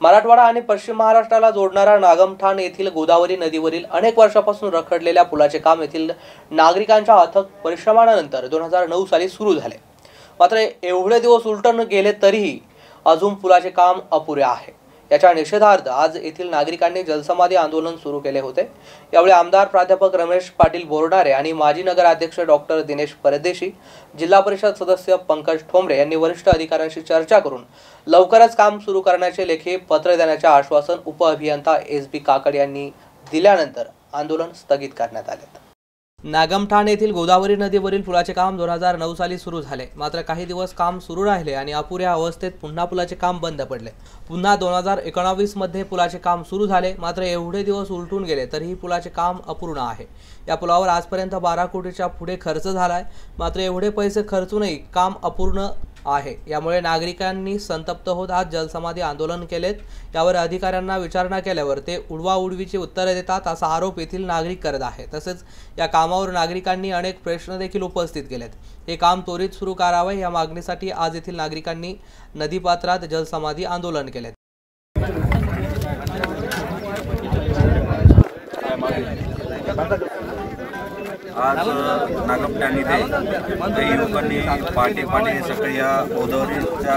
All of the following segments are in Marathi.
मराठवाडा आणि पश्चिम महाराष्ट्राला जोडणारा नागमठाण येथील गोदावरी नदीवरील अनेक वर्षापासून रखडलेल्या पुलाचे काम येथील नागरिकांच्या अथक परिश्रमानंतर 2009 साली सुरू झाले। मात्र एवढे दिवस उलटून गेले तरीही अजून पुलाचे काम अपुरे आहे। याच्या निषेधार्थ आज येथील नागरिकांनी जलसमाधी आंदोलन सुरू केले होते। यावेळी आमदार प्राध्यापक रमेश पाटील बोरनारे आणि माजी नगराध्यक्ष डॉक्टर दिनेश परदेशी, जिल्हा परिषद सदस्य पंकज ठोंबरे यांनी वरिष्ठ अधिकाऱ्यांशी चर्चा करून लवकरच काम सुरू करण्याचे लेखी पत्र देण्याचे आश्वासन उपअभियंता एस.बी. काकड यांनी दिल्यानंतर आंदोलन स्थगित करण्यात आले। नागमठाण येथील गोदावरी नदीवरील पुलाचे काम 2009 साली सुरू झाले। मात्र काही दिवस काम सुरू राहिले आणि अपुऱ्या अवस्थेत पुन्हा पुलाचे काम बंद पडले। पुन्हा 2019 मध्ये पुलाचे काम सुरू झाले। मात्र एवढे दिवस उलटून गेले तरीही पुलाचे काम अपूर्ण आहे। या पुलावर आजपर्यंत 12 कोटीच्या पुढे खर्च झालाय। मात्र एवढे पैसे खर्चूनही काम अपूर्ण आहे। यामुळे नागरिकांनी संतप्त होत आज जलसमाधी आंदोलन केलेत। यावर अधिकाऱ्यांना विचारणा केल्यावर ते उडवाउडवीची उत्तरे देतात असा आरोप येथील नागरिक करत आहेत। तसेच या कामावर नागरिकांनी अनेक प्रश्न देखील उपस्थित केलेत। हे काम त्वरित सुरू करावे या मागणीसाठी आज येथील नागरिकांनी नदीपात्रात जलसमाधी आंदोलन केले। आज नागमठाण इथे काही लोकांनी पहाटे सकाळी या गोदावरीच्या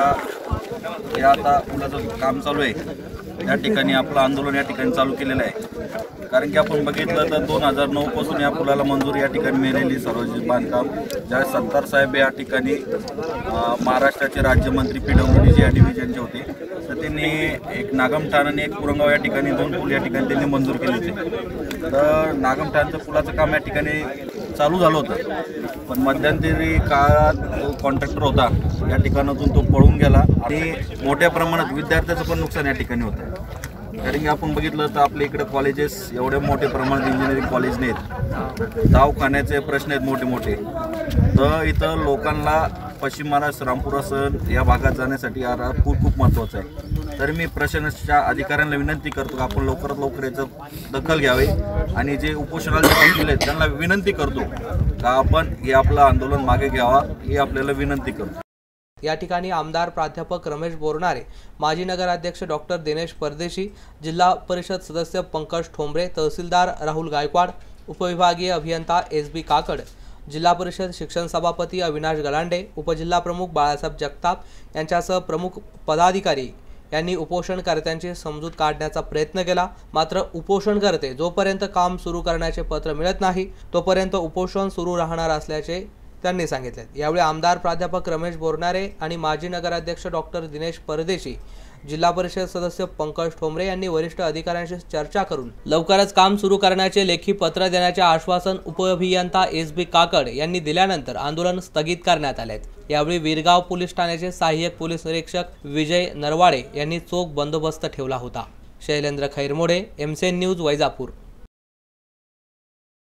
या आता पुलाचं काम चालू आहे या ठिकाणी आपलं आंदोलन या ठिकाणी चालू केलेलं आहे। कारण की आपण बघितलं तर 2009 पासून या पुलाला मंजुरी या ठिकाणी मिळालेली सार्वजनिक बांधकाम ज्यावेळेस सत्तार साहेब या ठिकाणी महाराष्ट्राचे राज्यमंत्री PWD या डिव्हिजनचे होते, तर त्यांनी एक नागमठाण आणि एक पुरंगाव या ठिकाणी 2 पूल या ठिकाणी त्यांनी मंजूर केले होते। तर नागमठाणचं पुलाचं काम या ठिकाणी चालू झालं होतं, पण मध्यंतरी काळात जो कॉन्ट्रॅक्टर होता या ठिकाणातून तो पळून गेला आणि मोठ्या प्रमाणात विद्यार्थ्याचं पण नुकसान या ठिकाणी होतं। कारण की आपण बघितलं तर आपल्या इकडे कॉलेजेस एवढे मोठे प्रमाणात इंजिनिअरिंग कॉलेज नाहीत, दवाखान्याचे प्रश्न आहेत मोठे मोठे। तर इथं लोकांना पश्चिम महाराष्ट्र रामपुरासह या भागात जाण्यासाठी खूप महत्त्वाचं आहे। तर मी प्रशासनाच्या अधिकाऱ्यांना विनंती करतो की आपण लवकरात लवकर याचं दखल घ्यावी आणि जे उपोषणाला बसलेले आहेत त्यांना विनंती करतो का आपण हे आपलं आंदोलन मागे घ्यावा ही आपल्याला विनंती करतो। या ठिकाणी आमदार प्राध्यापक रमेश बोरनारे, माजी नगराध्यक्ष डॉक्टर दिनेश परदेशी, जिल्हा परिषद सदस्य पंकज ठोंबरे, तहसीलदार राहुल गायकवाड, उपविभागीय अभियंता एस.बी. काकड, जिल्हा परिषद शिक्षण सभापती अविनाश गलांडे, उपजिल्हा प्रमुख बाळासाहेब जगताप यांच्यासह प्रमुख पदाधिकारी यांनी उपोषणकर्त्यांची समजूत काढण्याचा प्रयत्न केला। मात्र उपोषणकर्ते जोपर्यंत काम सुरू करण्याचे पत्र मिळत नाही तोपर्यंत उपोषण सुरू राहणार असल्याचे त्यांनी सांगितले। यावेळी आमदार प्राध्यापक रमेश बोरनारे आणि माजी नगराध्यक्ष डॉक्टर दिनेश परदेशी, जिल्हा परिषद सदस्य पंकज ठोंबरे यांनी वरिष्ठ अधिकाऱ्यांशी चर्चा करून लवकरच काम सुरू करण्याचे लेखी पत्र देण्याचे आश्वासन उपअभियंता एस.बी. काकड यांनी दिल्यानंतर आंदोलन स्थगित करण्यात आले। यावेळी वीरगाव पोलीस ठाण्याचे सहाय्यक पोलीस निरीक्षक विजय नरवाडे यांनी चोख बंदोबस्त ठेवला होता। Shailendra Khairmode, MCN news, Vaijapur.